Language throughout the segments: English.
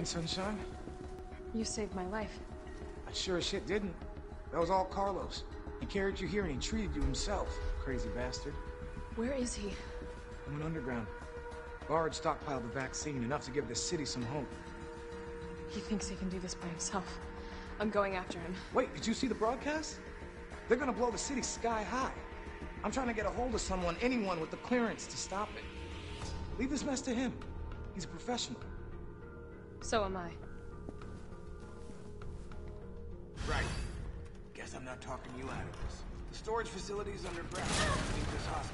again, Sunshine. You saved my life. I sure as shit didn't. That was all Carlos. He carried you here and he treated you himself, crazy bastard. Where is he? I went underground. Bard stockpiled the vaccine, enough to give this city some hope. He thinks he can do this by himself. I'm going after him. Wait, did you see the broadcast? They're gonna blow the city sky high. I'm trying to get a hold of someone, anyone with the clearance to stop it. Leave this mess to him. He's a professional. So am I. Right. Guess I'm not talking you out of this. The storage facility's underground. Beneath this hospital.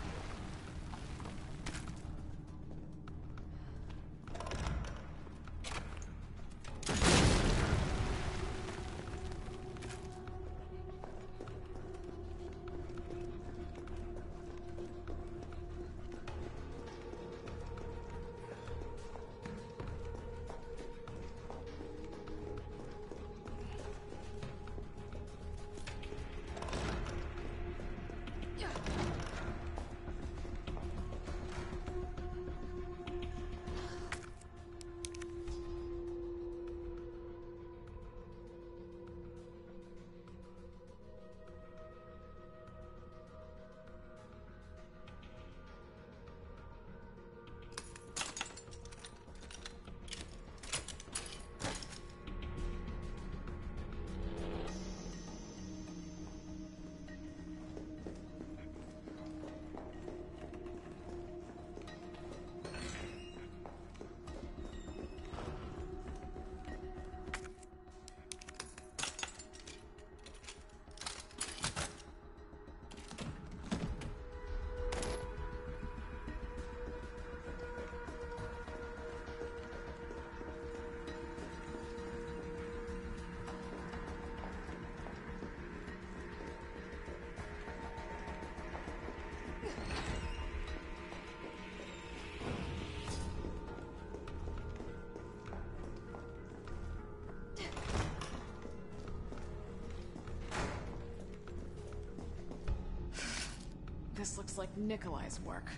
This looks like Nikolai's work.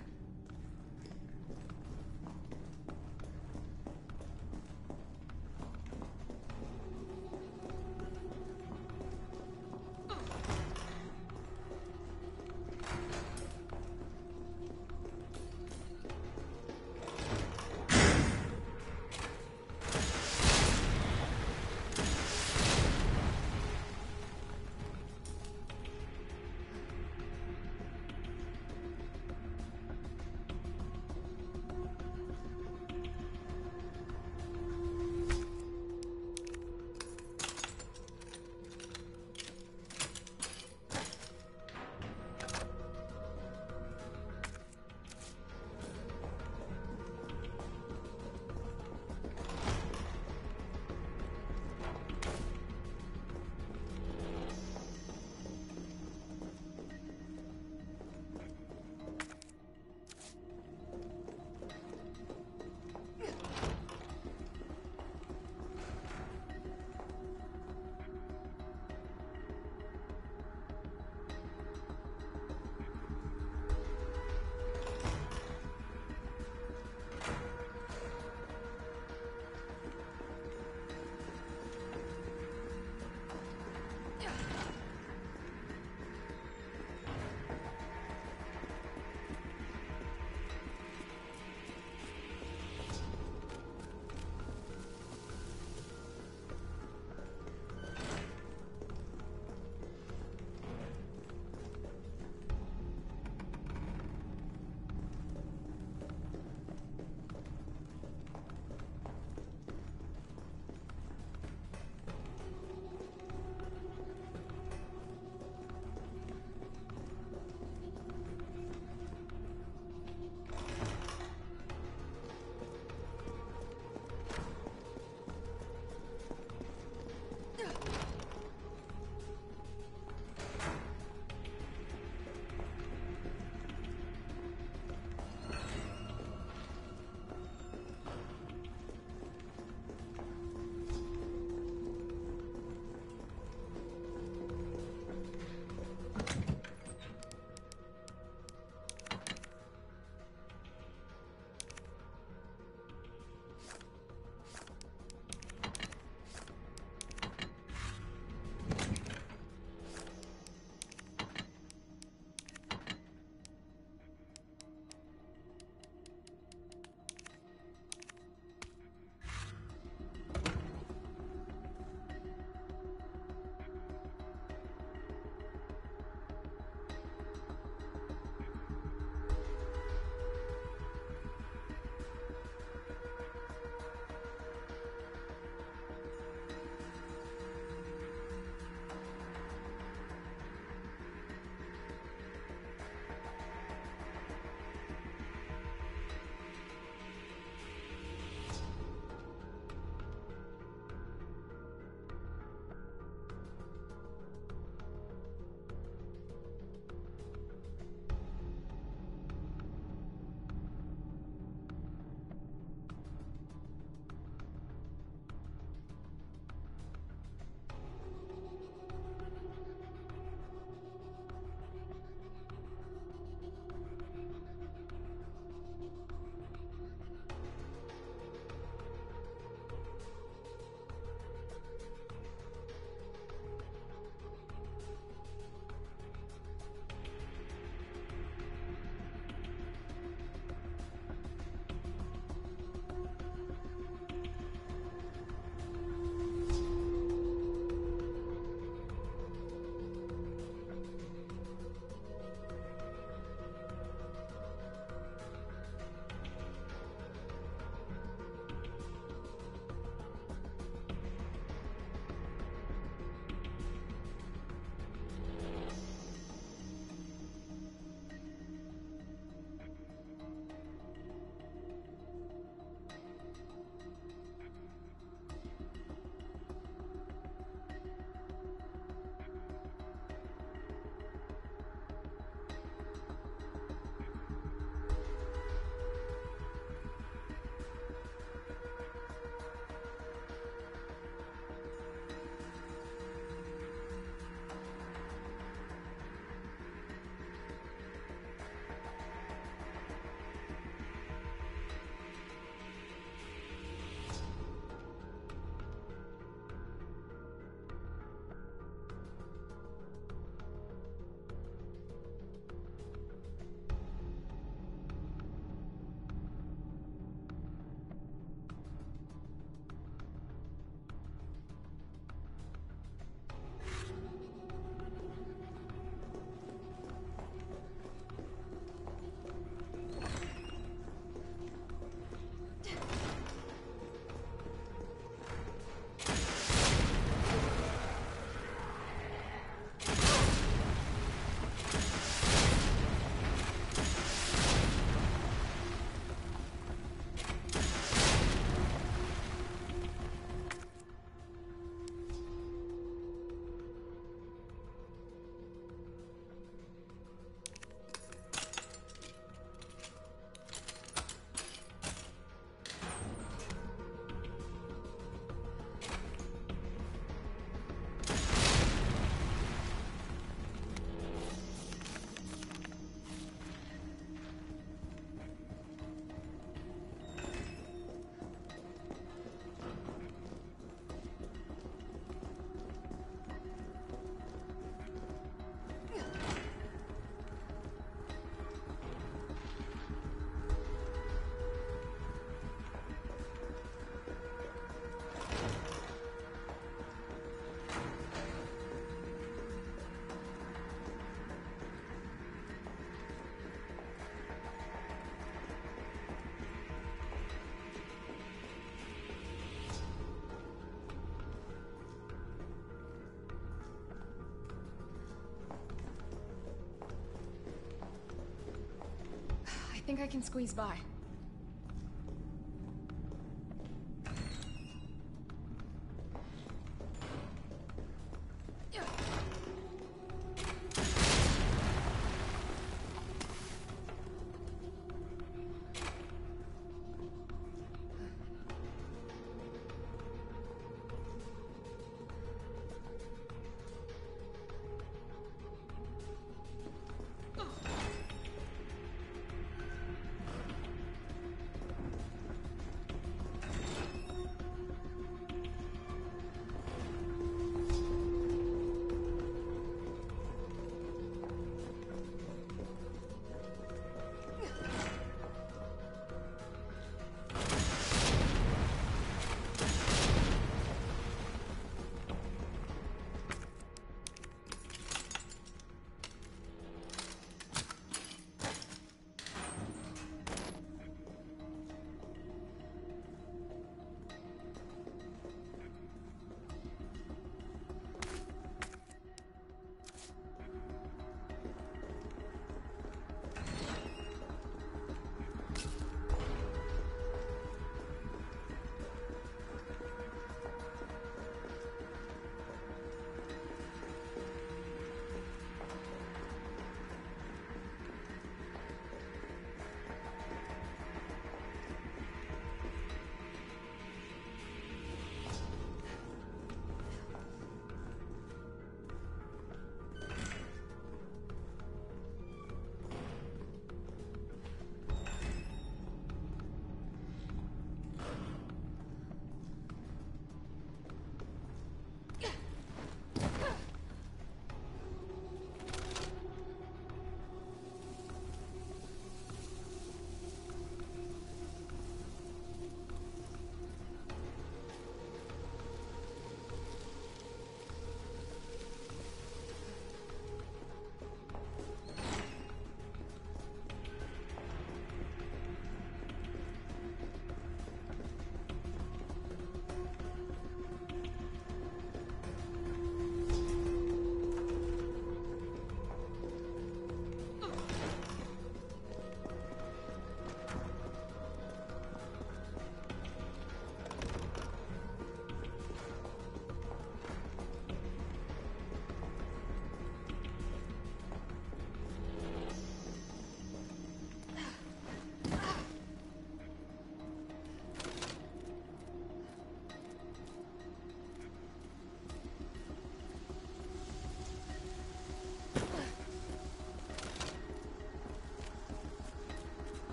think I can squeeze by.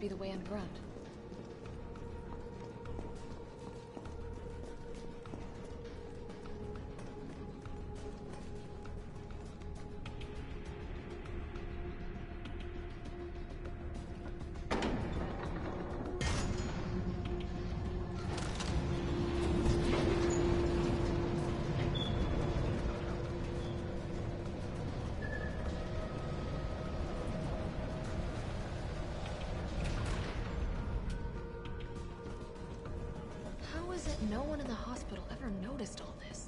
be the way underground. How is it no one in the hospital ever noticed all this?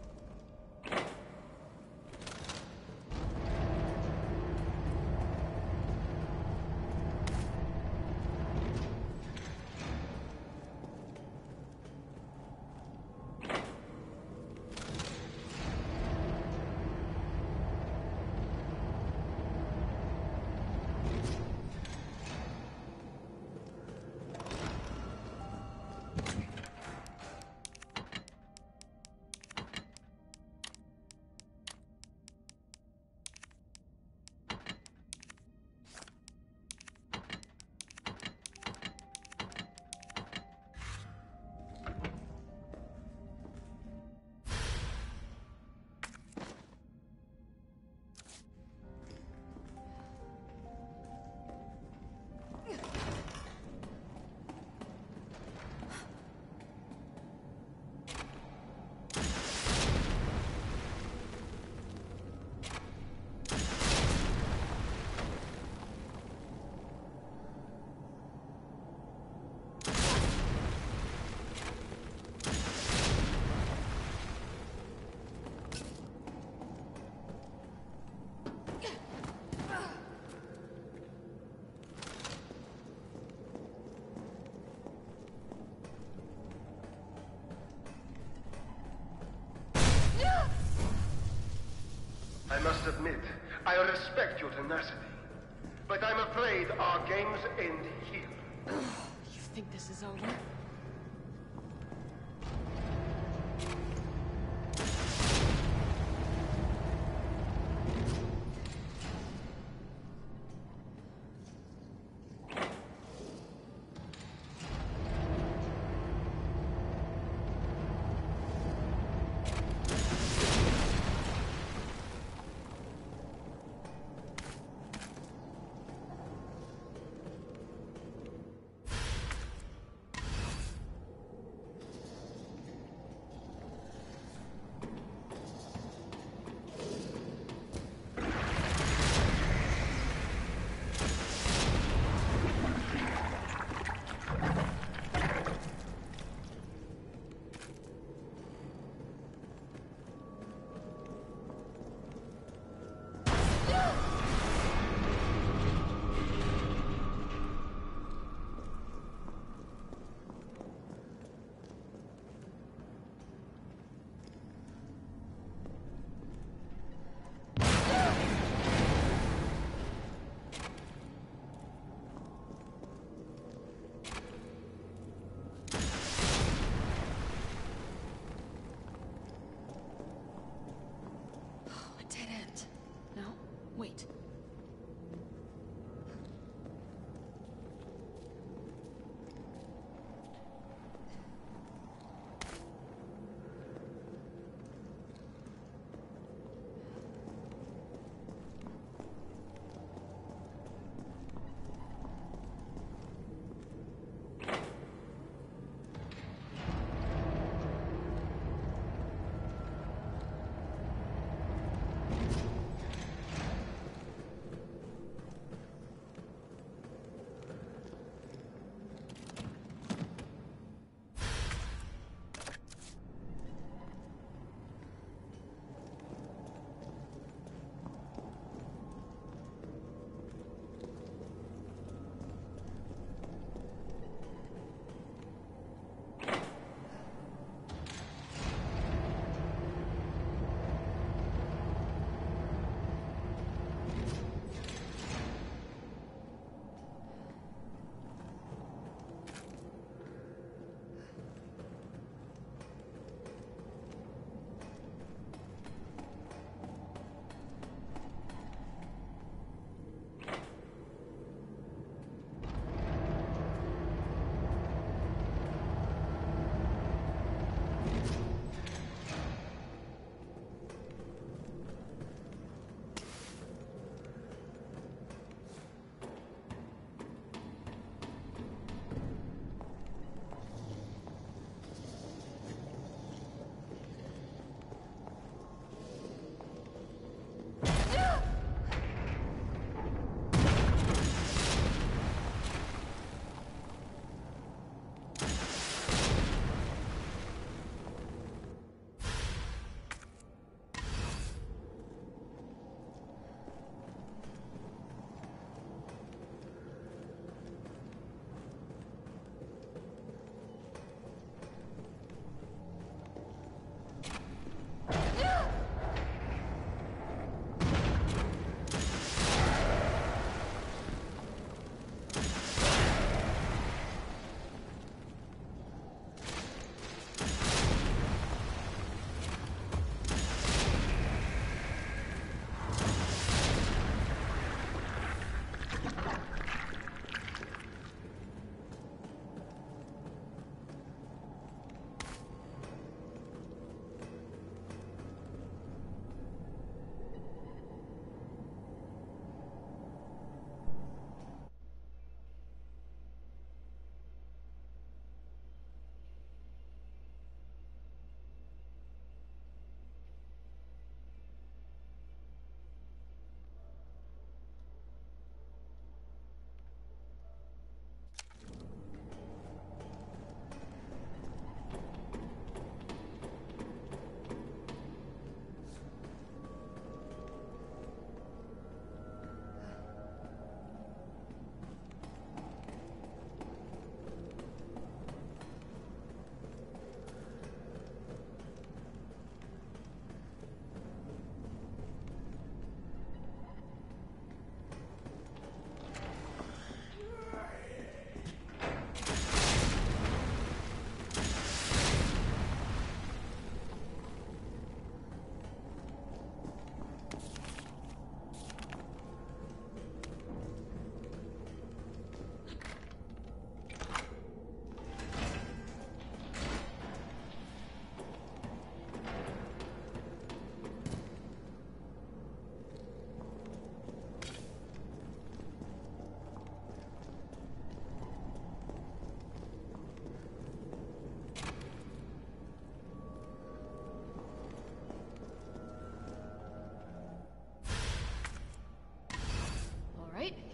I must admit, I respect your tenacity. But I'm afraid our games end here. You think this is over?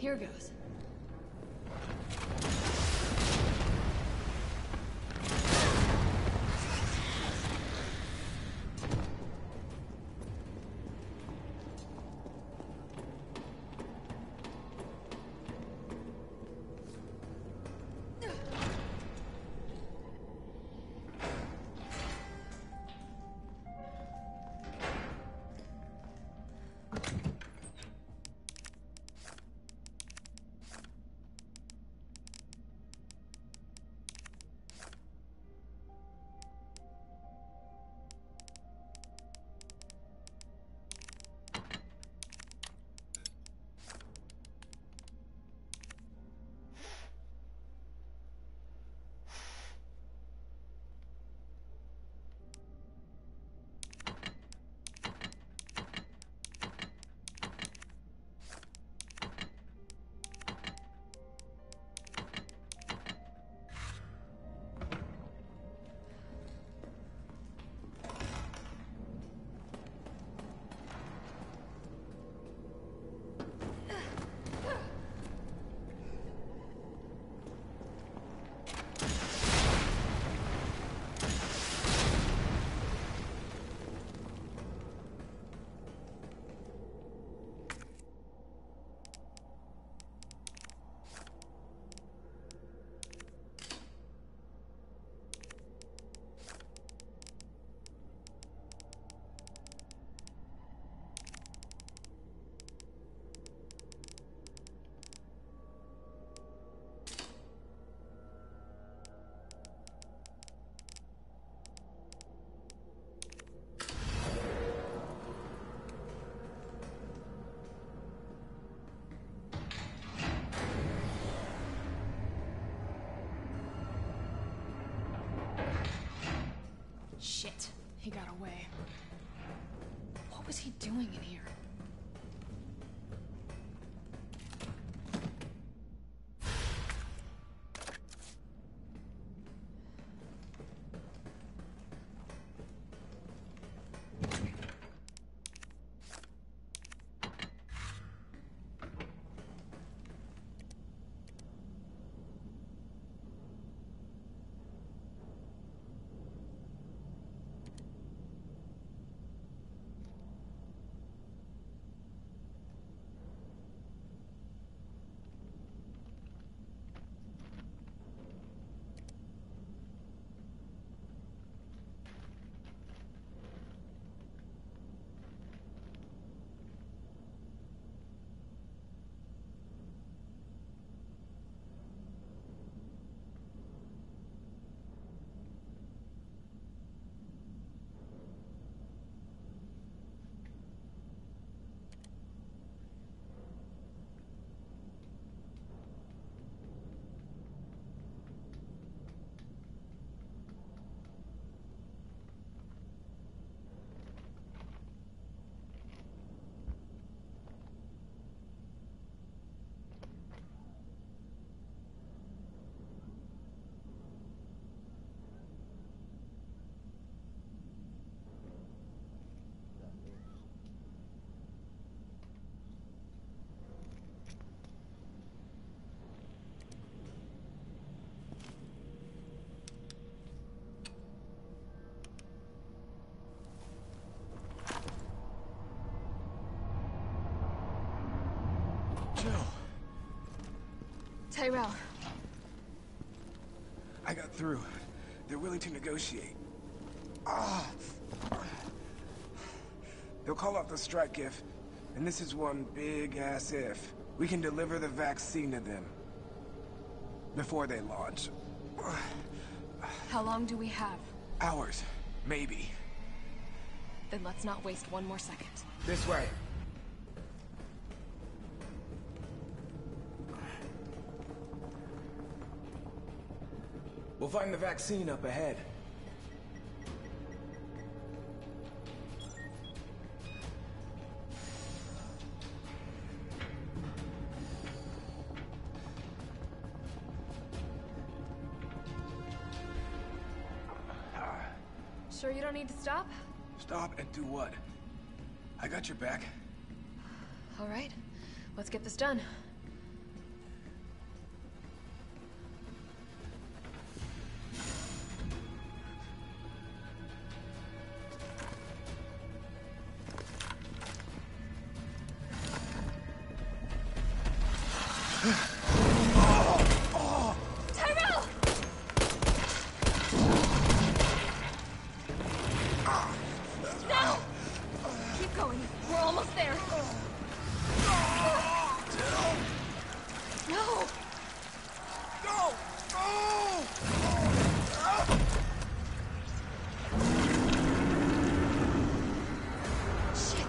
Here goes. Shit, he got away. What was he doing in here? Jill. Tyrell. I got through. They're willing to negotiate. They'll call off the strike if, and this is one big-ass if, we can deliver the vaccine to them. Before they launch. How long do we have? Hours. Maybe. Then let's not waste one more second. This way. We'll find the vaccine up ahead. Sure you don't need to stop? Stop and do what? I got your back. All right, let's get this done. Tyrell! Now! Keep going. We're almost there. No! Go! Oh! Shit!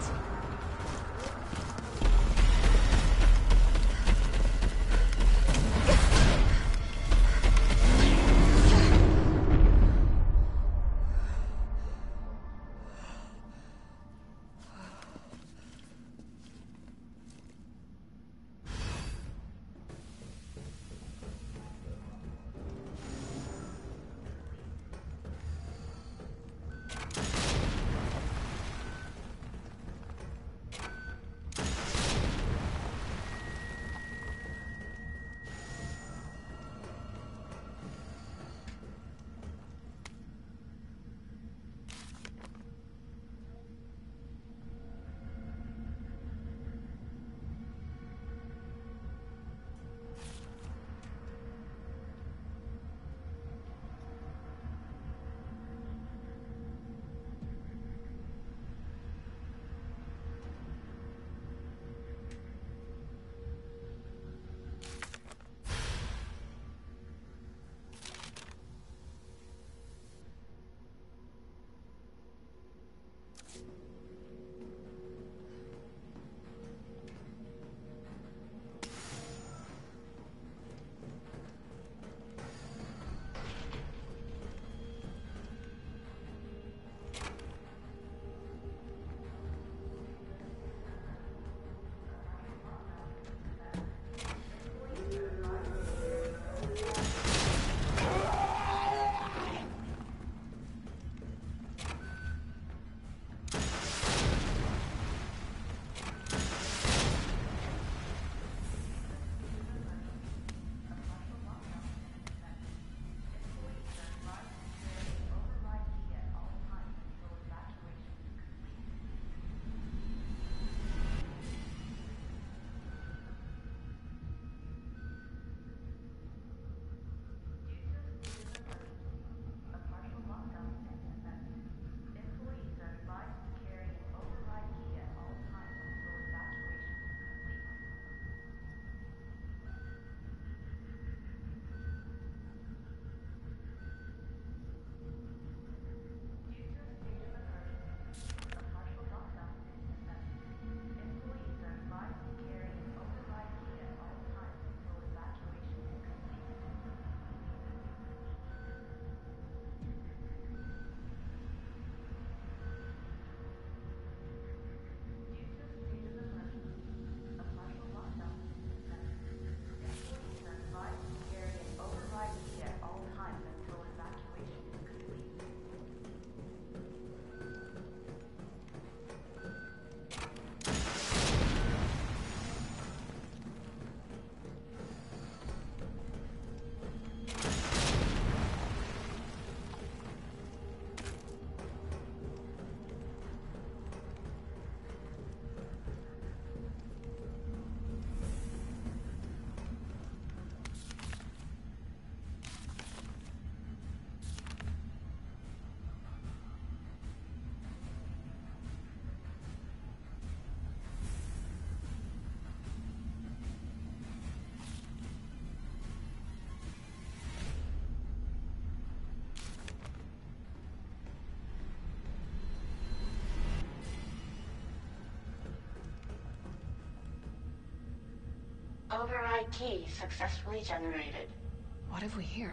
Override key successfully generated. What have we here?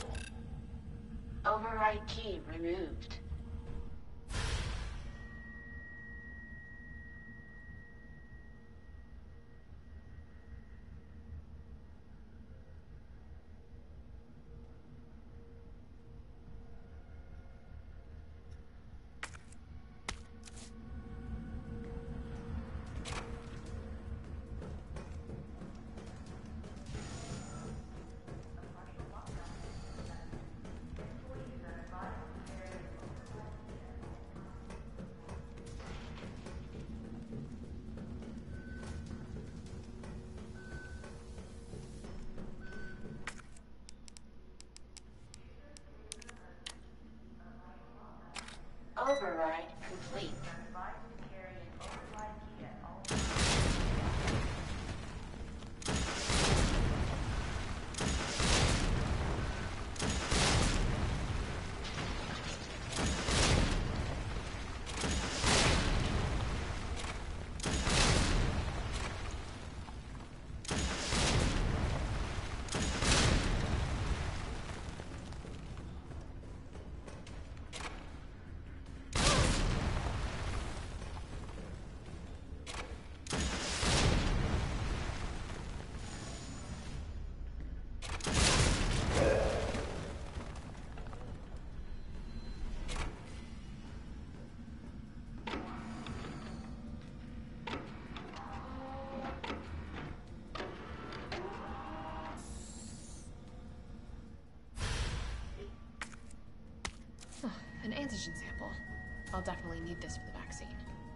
Override key removed. Override complete. An antigen sample. I'll definitely need this for the vaccine.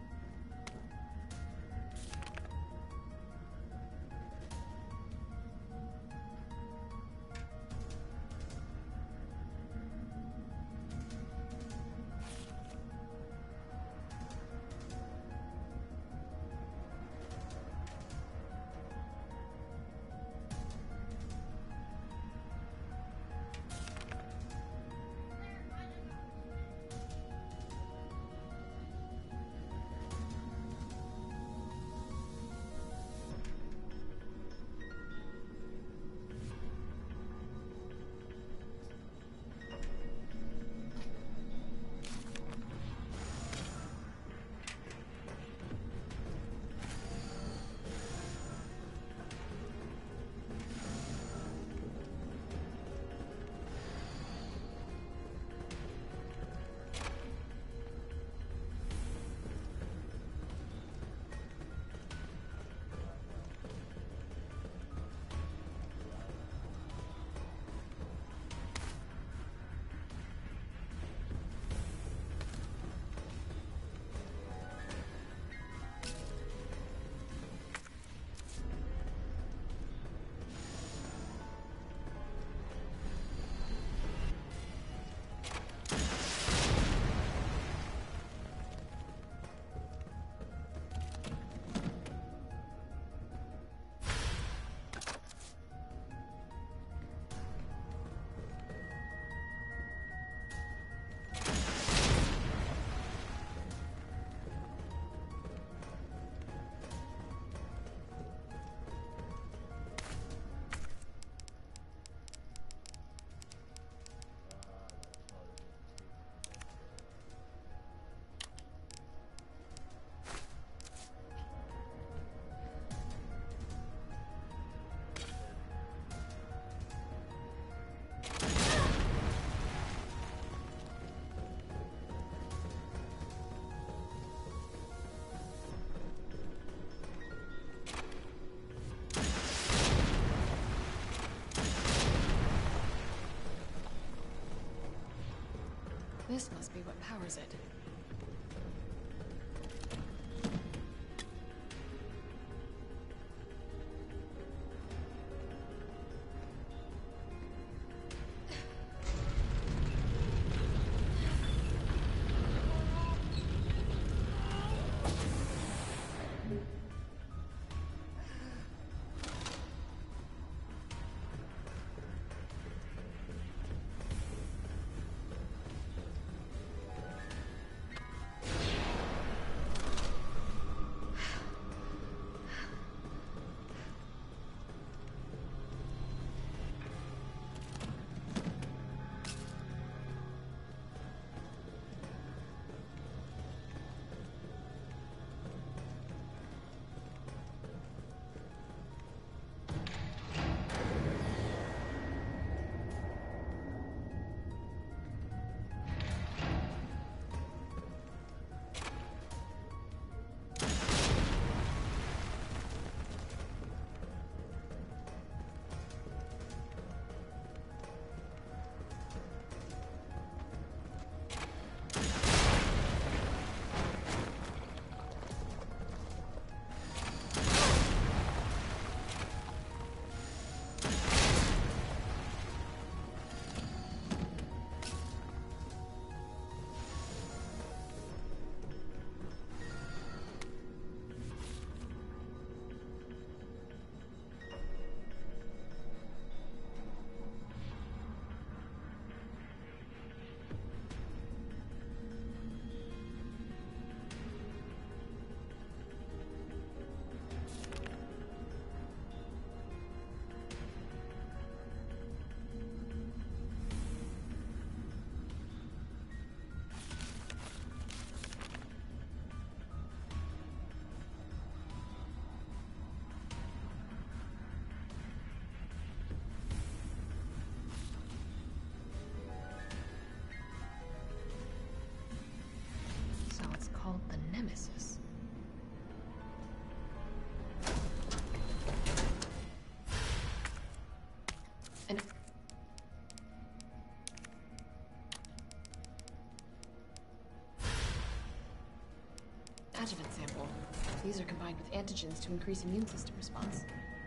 This must be what powers it. combined with antigens to increase immune system response.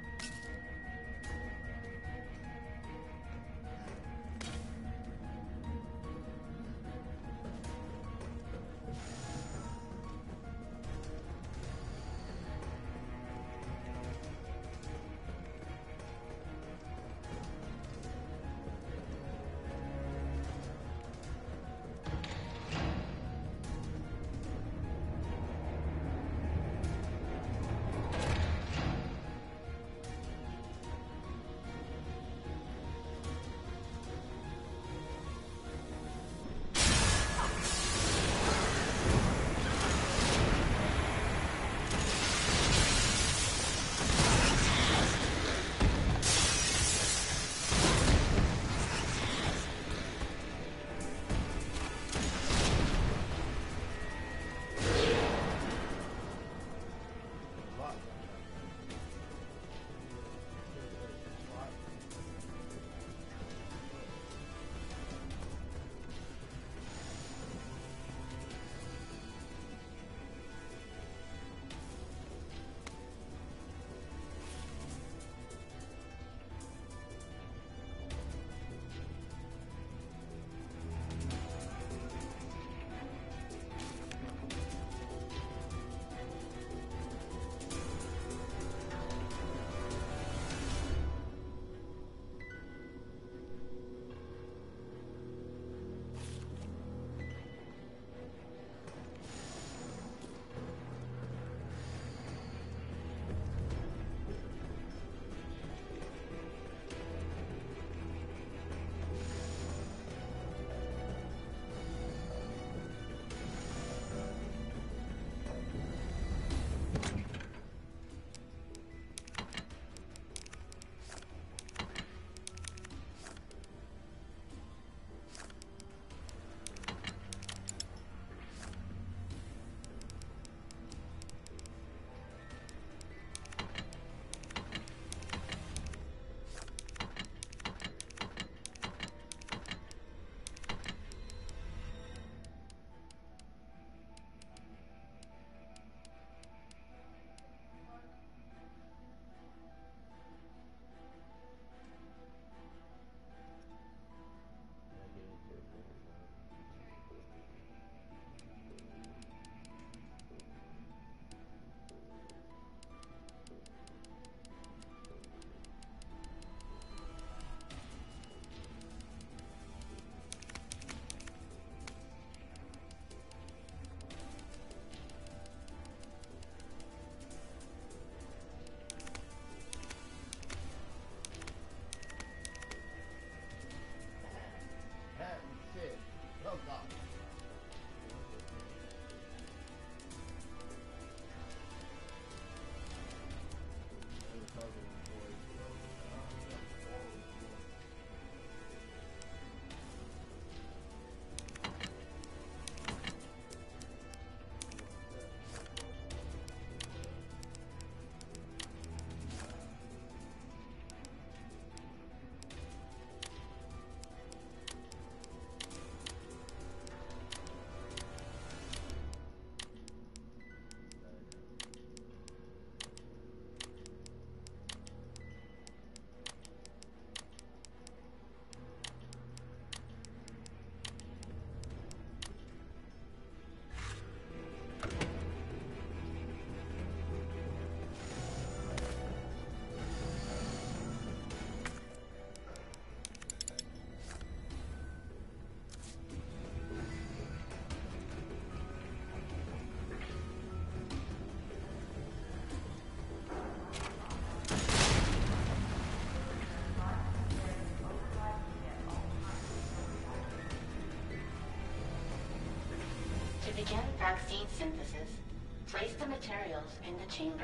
To begin vaccine synthesis, place the materials in the chamber.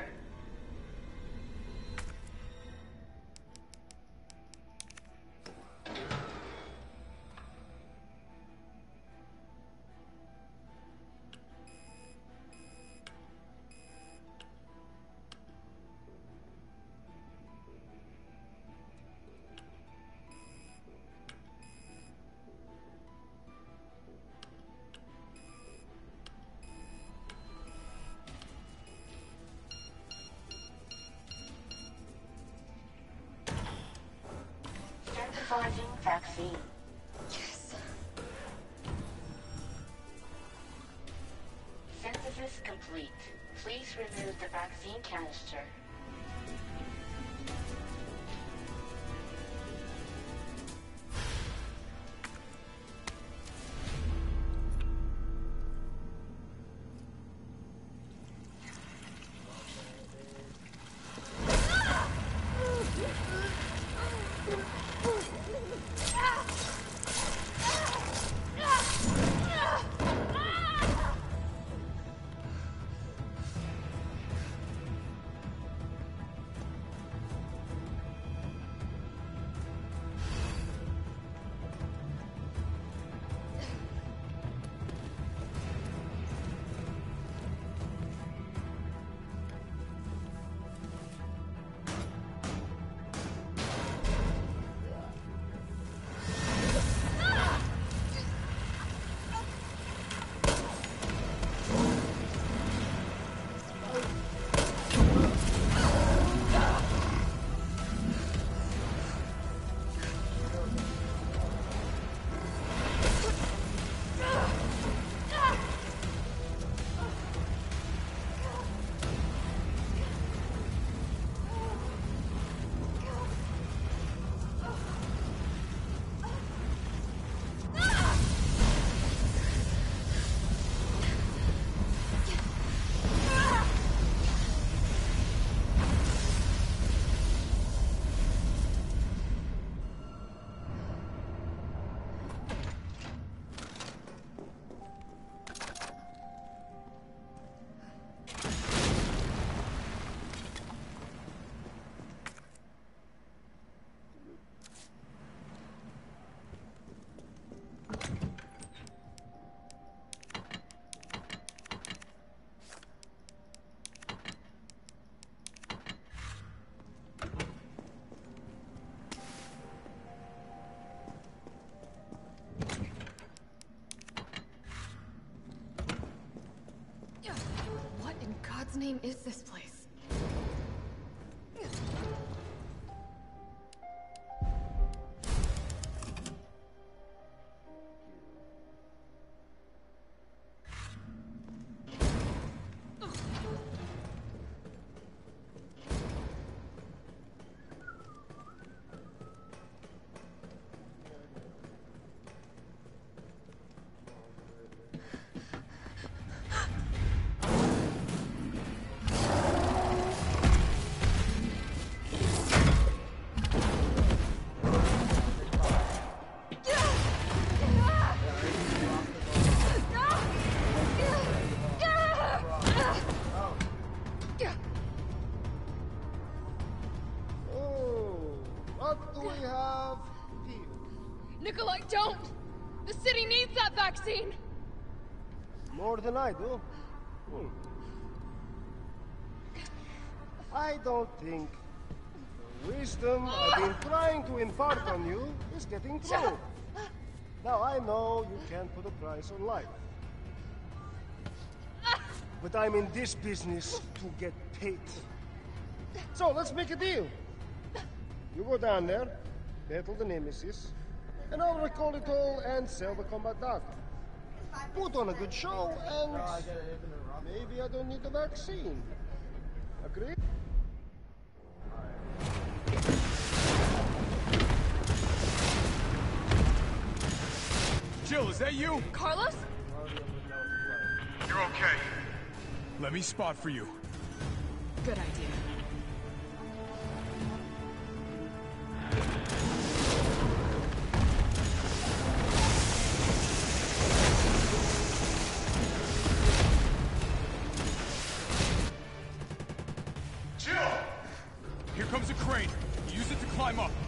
vaccine. Yes. Synthesis complete. Please remove the vaccine canister. What in God's name is this place? What do we have here? Nikolai, don't! The city needs that vaccine! More than I do. I don't think the wisdom I've been trying to impart on you is getting through. Now, I know you can't put a price on life. But I'm in this business to get paid. So, let's make a deal. You go down there, battle the Nemesis, and I'll recall it all and sell the combat dog. Put on a good show, and maybe I don't need the vaccine. Agree? Jill, is that you? Carlos? You're okay. Let me spot for you. Good idea. Jill! Here comes a crane. Use it to climb up.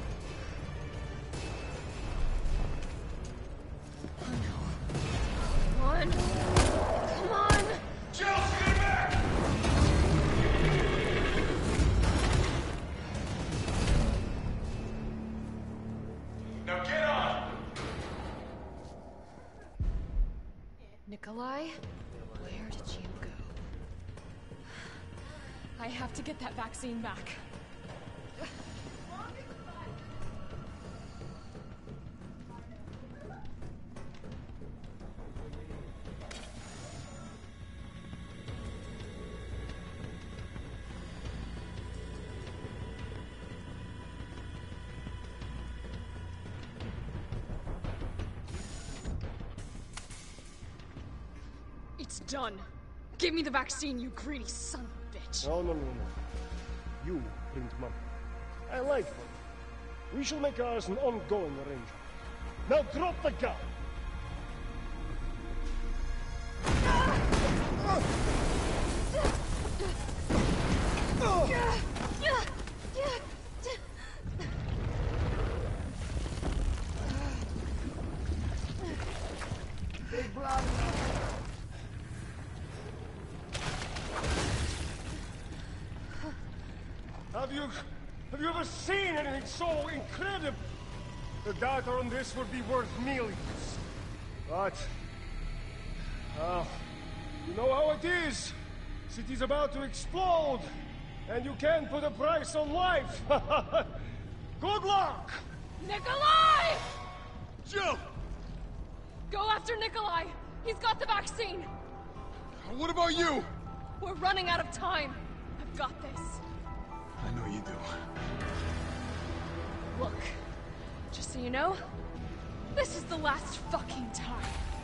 Come on. Come on! Jill, stay back! Now get on! Nikolai, where did you go? I have to get that vaccine back. It's done. Give me the vaccine, you greedy son of a bitch. No. You print money. I like money. We shall make ours an ongoing arrangement. Now drop the gun! Big blood. Have you ever seen anything so incredible? The data on this would be worth millions. But, you know how it is. City's about to explode, and you can't put a price on life. Good luck! Nikolai! Jill! Go after Nikolai! He's got the vaccine! What about you? We're running out of time. I've got this. I know you do. Look, just so you know, this is the last fucking time.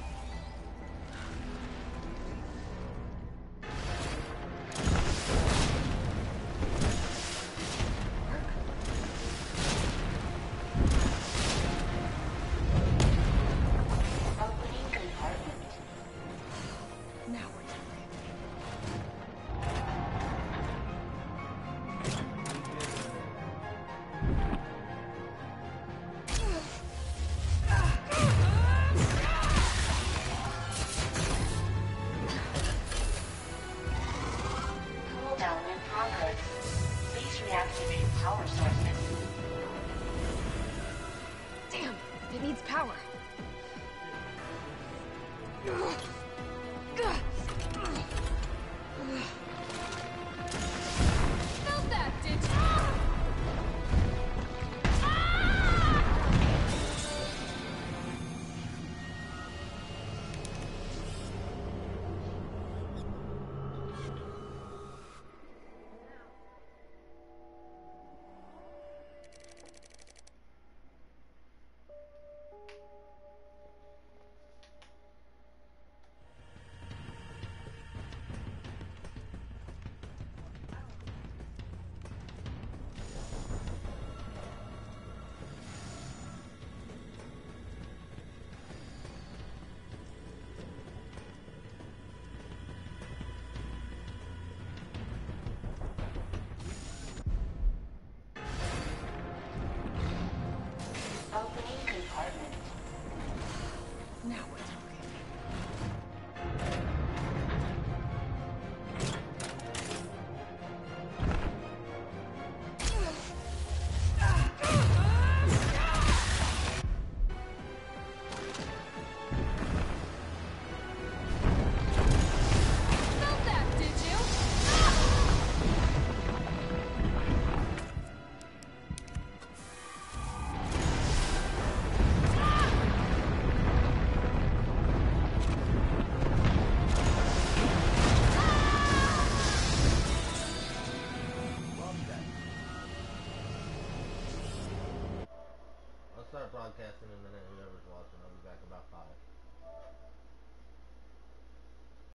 Opening compartment. Now we're talking. Cooldown in progress. Please reactivate power sources. Damn, it needs power. Felt that, did you? Opening compartment. Now we're talking. Felt that, did you? I'll start broadcasting in a minute. Whoever's watching, I'll be back in about 5.